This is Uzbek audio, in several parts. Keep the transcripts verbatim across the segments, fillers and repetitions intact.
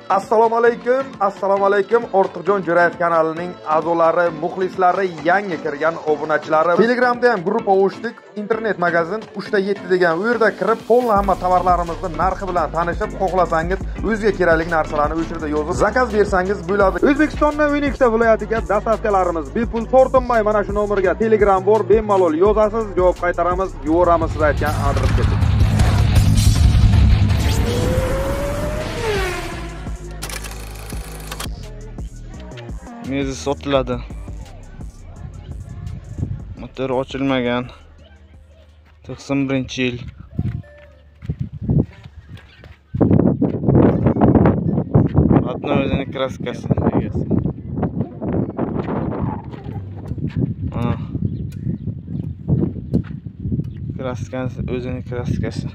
Assalomu alaykum, assalomu alaykum. Ortiqjon Jo'rayev kanalining a'zolari, muxlislari, yangi kirgan obunachilari. Telegramda ham guruh ochdik. Internet magazin uchta yetti degan u yerda kirib, polni hamma tovarlarimizni narxi bilan tanishib, xohlasangiz o'zga kerakli narsalarni o'sha yerda yozib zakaz bersangiz bo'ladi. O'zbekistonning o'n ikkita viloyatiga dastavkalarimiz bepul tortinmay mana shu nomerga Telegram bor, bemalol yozasiz, javob qaytaramiz, yuboramiz siz aytgan adresga. Mezi sotiladi. Motor ochilmagan. to'qson birinchi yil. Adno o'zining kraskasi. Ana. Kraskasi, o'zining kraskasi.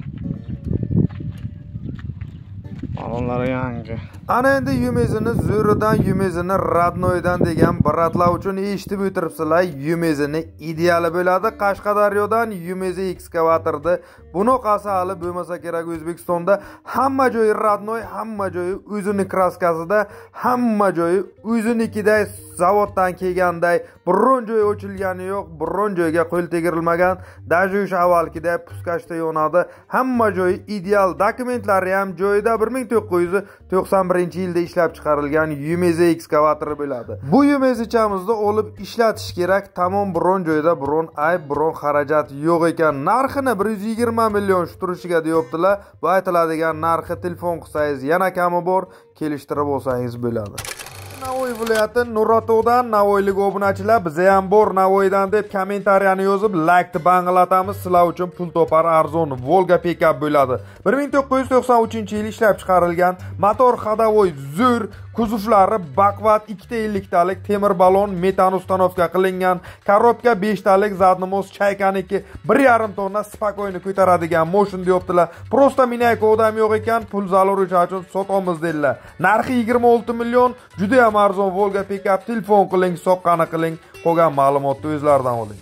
Balonlari yangi. Ana endi yumezini zo'ridan, yumezini radnoydan degan bratlar uchun eshitib o'tiribsizlar. Yumezini ideali bo'ladi. Qashqadaryodan Yumezi ekskavatorda bunaqasi hali bo'lmasa kerak O'zbekistonda. Hamma joyi radnoy, hamma joyi o'zining kraskasida, hamma joyi o'zinikiday zavoddan kelganday, biron joyi ochilgani yo'q, biron joyga qo'l tegirilmagan, даже o'sha avvalgiday puskashda yonadi. Hamma joyi ideal, dokumentlari ham joyida. bir ming to'qqiz yuz to'qson birinchi yilda ishlab chiqarilgan Yumezi ekskavatori bo'ladi. Bu Yumezichamizda olib ishlatish kerak. Tamom biron joyda biron ayb, biron xarajat yo'q ekan. Narxini bir yuz yigirma million shu turishiga deyaptilar. Bu aytiladigan narxi telefon qilsangiz yana kami bor, kelishtirib olsangiz bo'ladi. Navoiy viloyati Nurotog'dan Navoiylik obunachilar biza ham bor Navoiydan deb kommentariyani yozib, like banglatamiz. Sizlar uchun pul topar arzon Volga pikap bo'ladi. bir ming to'qqiz yuz to'qson uchinchi yil ishlab chiqarilgan, motor hadavoy zo'r, kuzovlari bakvat ikkita elliktalik temir balon metan ustanovka qilingan, korobka beshtalik zadnimoz chaykaniki bir yarim tonna spakoyni ko'taradigan moshin deyaptilar. Prosta minayka odam yo'q ekan, pul zarur uchun sotamiz dedilar. Narxi yigirma olti million, juda ham arzon Volga pikap. Telefon qiling, soqqani qiling, qolgan ma'lumotni o'zlaridan oling.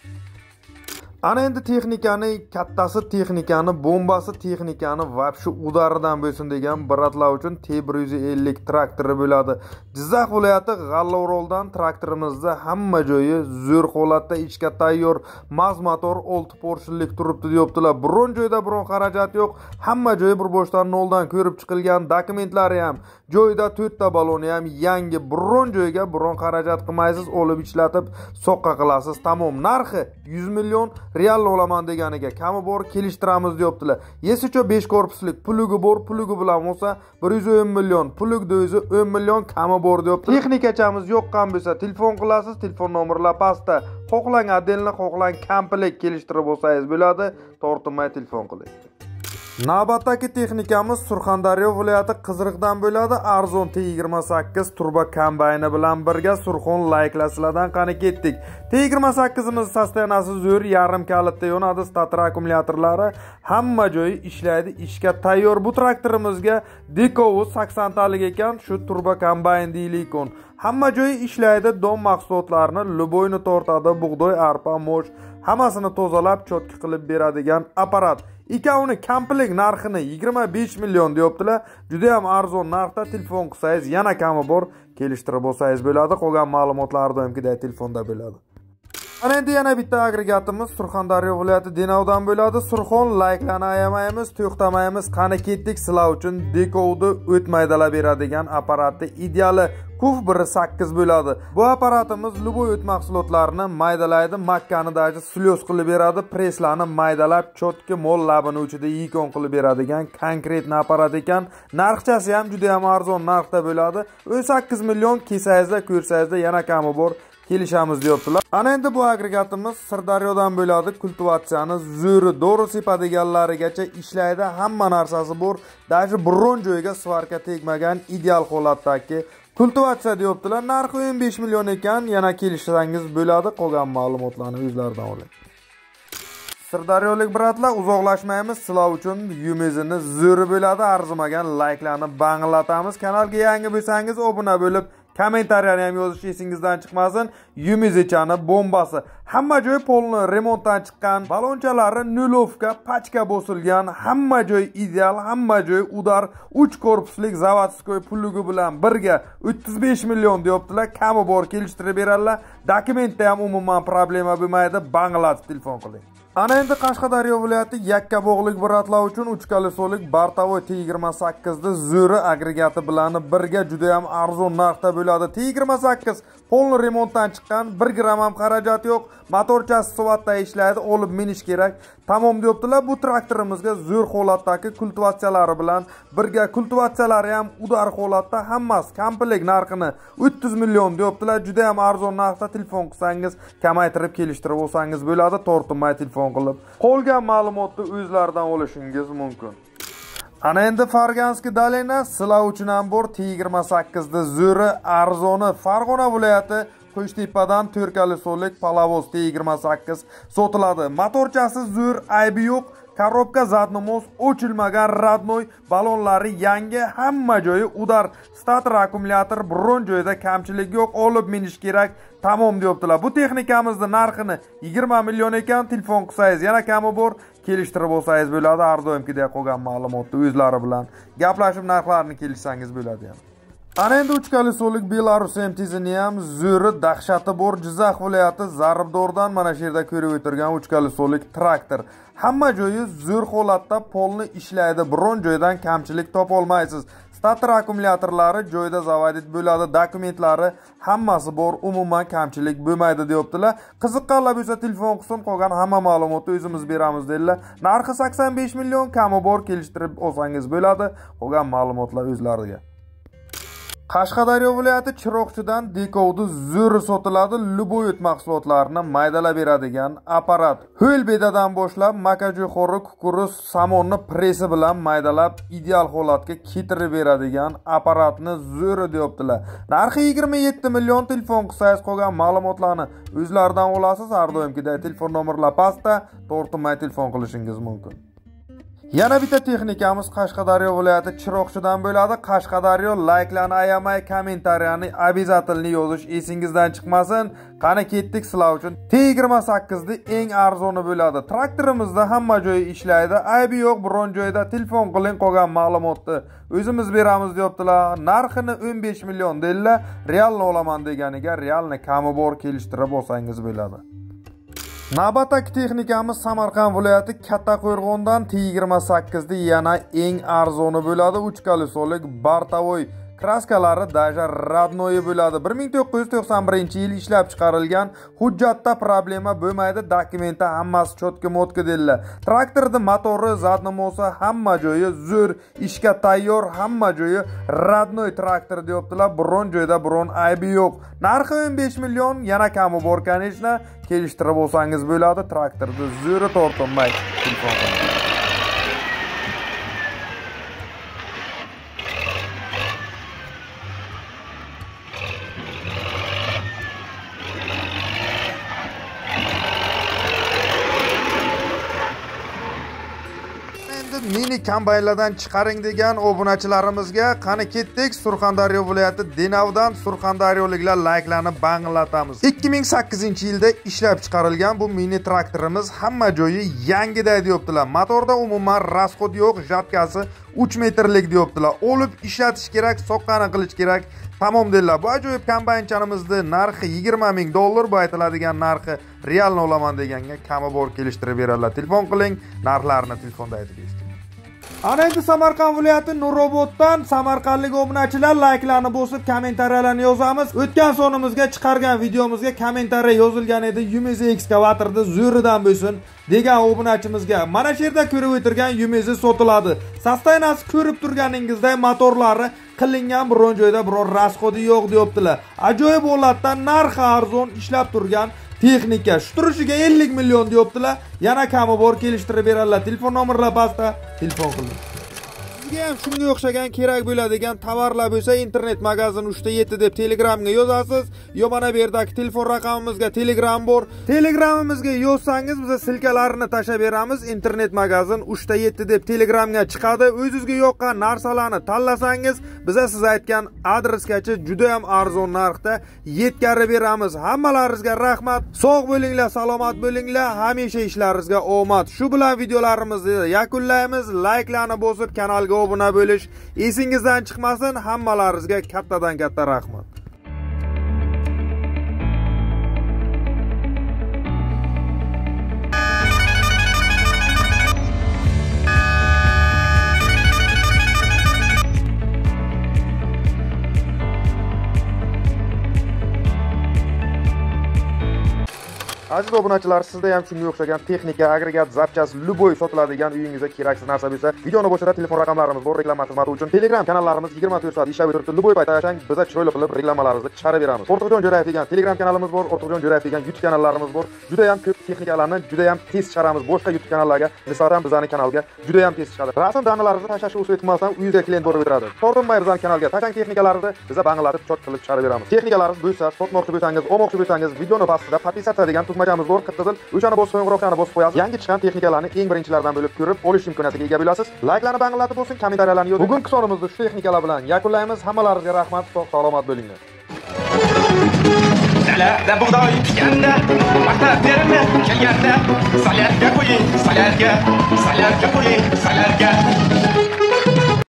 Ana endi texnikani, kattasi texnikani, bombasi texnikani va shu udaridan bo'lsin degan bratlar uchun T bir yuz ellik traktori bo'ladi. Jizzax viloyati G'allaoroldan traktorimizda hamma joyi zo'r holatda, ichga tayyor, maz motor olti porshinlik turibdi deyaptilar. Biron joyda biron xarajat yo'q. Hamma joyi bir boshdan noldan ko'rib chiqilgan, dokumentlari ham joyida, to'rtta baloni ham yangi. Biron joyga biron xarajat qilmaysiz, olib ishlatib soqqa qilasiz. Tamom. Narxi yuz million real olaman deganiga kami bor, kelishtiramiz deyaptilar. Yesicho besh korpuslik pulugi bor, pulugi bilan bo'lsa bir yuz o'n million, pulugida o'zi o'n million kami bor deyaptilar. Texnikachamiz yo'qqan bo'lsa telefon qilasiz, telefon nomerlar pastda. Xohlang adelni, xohlang komplet kelishtirib olsangiz bo'ladi. Tortinmay telefon qiling. Navbatdagi texnikamiz Surxondaryo viloyati Qiziriqdan bo'ladi. Arzon T yigirma sakkiz turbo kombayni bilan birga Surxon layklaslardan qani ketdik. T yigirma sakkizimiz sostenasi zo'r, yarim kalitda yonadi, stator akkumulyatorlari hamma joyi ishlaydi, ishga tayyor. Bu traktorimizga dekovi sakson talik ekan, shu turbo kombayn deylikon. Hamma joyi ishlaydi, don mahsulotlarini luboyni tortadi, bug'doy, arpa, mosh hammasini tozalab, chotki qilib beradigan apparat. Ikkovini komplet narxini yigirma besh million deyaptilar. Juda ham arzon narxda. Telefon qilsangiz yana kami bor, kelishtirib olsangiz bo'ladi. Qolgan ma'lumotlar doimgidek telefonda bo'ladi. Ana endi yana bitta agregatimiz Surxondaryo viloyati Denovdan bo'ladi. Surxon layklani ayamaymiz, to'xtamaymiz. Qani ketdik, sizlar uchun dekovni o'tmaydalar beradigan apparatni ideali Kuf bir sakkiz bo'ladi. Bu apparatimiz luboy o't mahsulotlarini maydalaydi, makkani daji slyoz qilib beradi, preslarni maydalab, chotki mol labini uchida yikon qilib beradigan konkretni apparat ekan. Narxchasi ham juda ham arzon narxda bo'ladi. o'n sakkiz million kesangizda, ko'rsangizda yana kami bor, kelishamiz deyaptilar. Ana endi bu agregatimiz Sirdaryodan bo'ladi. Kultivatsiyani zo'ri, do'ri sepadiganlarigacha ishlaydi, hamma narsasi bor. Daji biron joyga svarka tegmagan ideal holatdagi kultivatsiya deyaptilar. Narxi o'n besh million ekan, yana kelishsangiz bo'ladi. Qolgan ma'lumotlarni o'zlaridan oling. Sirdaryolik bratlar, uzoqlashmaymiz. Sizlar uchun Yumezini zo'ri bo'ladi. Arzimagan layklarini banglatamiz. Kanalga yangi bo'lsangiz obuna bo'lib Kommentariyani ham yozish esingizdan chiqmasin. Yumezichani bombasi. Hamma joy polni remontdan chiqqan, balonchalari nulovka, pachka bosilgan, hamma joy ideal, hamma joy udar, uch korpuslik zavodskoy pulligi bilan birga o'ttiz besh million deyaptilar. Kami bor kelishtirib beradilar. Dokumentda ham umuman problema bo'lmaydi. Banglatib telefon qiling. Ana endi Qashqadaryo viloyati Yakkabog'lik bratlar uchun uch kolesoli Bartavoy T yigirma sakkiz da zo'ri agregati bilan birga juda ham arzon narxda bo'ladi. T yigirma sakkiz polni remontdan chiqqan, bir gram ham xarajat yo'q, motorchasi soatda ishlaydi, olib minish kerak. Tamom deyaptilar. Bu traktorimizga zo'r holatdagi kultivatsiyalari bilan birga kultivatsiyalari ham udar holatda, hammasi komplekt narxini o'ttiz million deyaptilar. Juda ham arzon narxda. Telefon qilsangiz, kamaytirib kelishtirib olsangiz bo'ladi. Tortinmay telefon qilib qolgan ma'lumotni o'zlaridan olishingiz mumkin. Ana endi Farganski Dalena sizlar uchun ham bor. T yigirma sakkiz da zo'ri arzoni Farg'ona viloyati Qo'shtepadan to'rt kolesolik Palavoz T yigirma sakkiz sotiladi. Motorchasi zo'r, aybi yo'q. Korobka zadnomos o'chilmagan, radnoy, balonlari yangi, hamma joyi udar. Starter akkumulyator biron joyda kamchilik yo'q, olib minish kerak. Tamom deyaptilar. Bu texnikamizning narxini yigirma million ekan. Telefon qilsangiz yana kami bor, kelishtirib olsangiz bo'ladi. Har doimgidek qolgan ma'lumotni o'zlari bilan gaplashib narxlarini kelishsangiz bo'ladi ham. Ana endi uch kolesolik Belarus M T zini ham zo'ri dahshati bor. Jizzax viloyati Zaribdordan mana shu yerda ko'rib o'tirgan uch kolesolik traktor. Hamma joyi zo'r holatda, polni ishlaydi. Biron joydan kamchilik topa olmaysiz. Starter akkumulyatorlari joyida zavodit bo'ladi, dokumentlari hammasi bor, umuman kamchilik bo'lmaydi deyaptilar. Qiziqqanlar bo'lsa telefon qilsin, qolgan hamma ma'lumotni o'zimiz beramiz dedilar. Narxi sakson besh million, kami bor, kelishtirib olsangiz bo'ladi. Qolgan ma'lumotlar o'zlariga. Qashqadaryo viloyati Chiroqchidan Dekovda zo'r sotiladi. Luboyut mahsulotlarini maydalab beradigan apparat. Ho'l bedadan boshlab makajo'xori, kukuruz, samonni presi bilan maydalab ideal holatga keltirib beradigan apparatni zo'r deyaptilar. Narxi yigirma yetti million. Telefon qilsangiz qolgan ma'lumotlarni o'zlaridan olasiz. Har doimgidek telefon nomerlar pastda, tortinmay telefon qilishingiz mumkin. Yana bitta texnikamiz Qashqadaryo viloyati Chiroqchidan bo'ladi. Qashqadaryo, like'larni ayamay, kommentariyani обязательно yozish esingizdan chiqmasin. Qani ketdik sizlar uchun. T yigirma sakkiz da eng arzoni bo'ladi. Traktorimizda hamma joyi ishlaydi. Aybi yo'q, biron joyda telefon qiling, qolgan ma'lumotni o'zimiz beramiz deyaptilar. Narxini o'n besh million dedilar. Realni olaman deganiga realni kami bor, kelishtirib olsangiz bo'ladi. Navbatdagi texnikamiz Samarqand viloyati Kattaqo'rg'ondan T yigirma sakkiz da yana eng arzoni bo'ladi. uch kolesolik Bartavoy kraskalari daja radnoyi bo'ladi. bir ming to'qqiz yuz to'qson birinchi yil ishlab chiqarilgan. Hujjatda problema bo'lmaydi, dokumenti hammasi chotki motki dedilar. Traktorning motori, zadnomosi, hamma joyi zo'r, ishga tayyor, hamma joyi radnoy traktor deyaptilar. Biron joyda biron aybi yo'q. Narxi o'n besh million, yana kami bor kanishna, kelishtirib olsangiz bo'ladi. Traktorni zo'ri tortinmay telefon qiling. Mini kombaynlardan chiqaring degan obunachilarimizga qani ketdik. Surxondaryo viloyati Denavdan surxondaryoliklar like'larni banglatamiz. ikki ming sakkizinchi yilda ishlab chiqarilgan bu mini traktorimiz hamma joyi yangiday deyaptilar. Motorda umuman rasxod yo'q, jatkasi uch metrlik deyaptilar. Olib ishlatish kerak, soqqani qilish kerak. Tamom dedilar. Bu ajoyib kombayncharimizning narxi yigirma ming dollar, bu aytiladigan narxi realni olaman deganga kami bor, kelishtirib beradilar. Telefon qiling, narxlarini telefonda aytib eshitting. Ana endi Samarqand viloyati Nuroboddan samarqandlik obunachilar like'larni bosib, kommentariyalarni yozamiz. O'tgan sonimizga chiqargan videomizga kommentariya yozilgan edi. Yumezi ekskavatorda zo'ridan bo'lsin degan obunachimizga mana shu yerda ko'rib o'tirgan Yumezi sotiladi. Sostaynasi ko'rib turganingizday motorlari qilingan, biron joyda biror rasxodi yo'q deyaptilar. Ajoyib holatdan, narxi arzon, ishlab turgan texnika. Shu turishiga ellik million deyaptilar. Yana kami bor, kelishtirib beradilar. Telefon nomerlar pastda, telefon qiling. Sizga ham shunga o'xshagan kerak bo'ladigan tovarlar bo'lsa, internet magazin uch ta yetti deb Telegramga yozasiz. Yo mana bu yerdagi telefon raqamimizga Telegram bor. Telegramimizga yozsangiz biz silkalarini tashab beramiz. Internet magazin uch ta yetti deb Telegramga chiqadi. O'zingizga yoqqan narsalarni tanlasangiz, biz siz aytgan adresgacha juda ham arzon narxda yetkazib beramiz. Hammalaringizga rahmat. Sog' bo'linglar, salomat bo'linglar. Hamisha ishlaringizga omad. Shu bilan videolarimizni yakunlaymiz. Like'larni bosib, kanalga obuna bo'lish esingizdan chiqmasin. Hammalaringizga kattadan katta rahmat. Aziz obunachilar, sizda ham shunga o'xshagan texnika, agregat, zapchast, luboy sotiladigan uyingizga keraksiz narsa bo'lsa, videoni boshida telefon raqamlarimiz bor. Reklama xizmati uchun Telegram kanallarimiz yigirma to'rt soat ishlab turibdi. Luboy payt ayashang, biza chiroyli qilib reklamalarimizni chiqarib beramiz. Ortiqjon Jo'rayev degan Telegram kanalimiz bor, Ortiqjon Jo'rayev degan YouTube kanallarimiz bor. Juda ham ko'p texnikalarni juda ham tez chiqaramiz. Boshqa YouTube kanallarga nisbatan bizning kanalga juda ham tez chiqadi. Rasm danalaringizni tashlashni usul etmasdan uyingizga klient borib o'tiradi. Tortinmay bizning kanalga tashang texnikalarni biza banglatib chot qilib chiqarib beramiz. Texnikalarimiz bo'lsa, sotmoqchi bo'lsangiz, olmoqchi bo'lsangiz, videoni pastida podpisatsiya degan tugmachamiz bor. Qizil o'shani bosib qo'ng'iroqlarni bosib qo'yasiz. Yangi chiqqan texnikalarni eng birinchilardan bo'lib ko'rib olish imkoniyatiga ega bo'lasiz. Like'larni banglatib bo'lsin, kommentariyalarni yozing. Bugungi sonimizni shu texnikalar bilan yakunlaymiz. Hammalaringizga rahmat, sog' salomat bo'linglar. Salatda bug'doy tikanda, paxta terimi kelganda, salatga qo'ying, salatga, salatga qo'ying, salatga.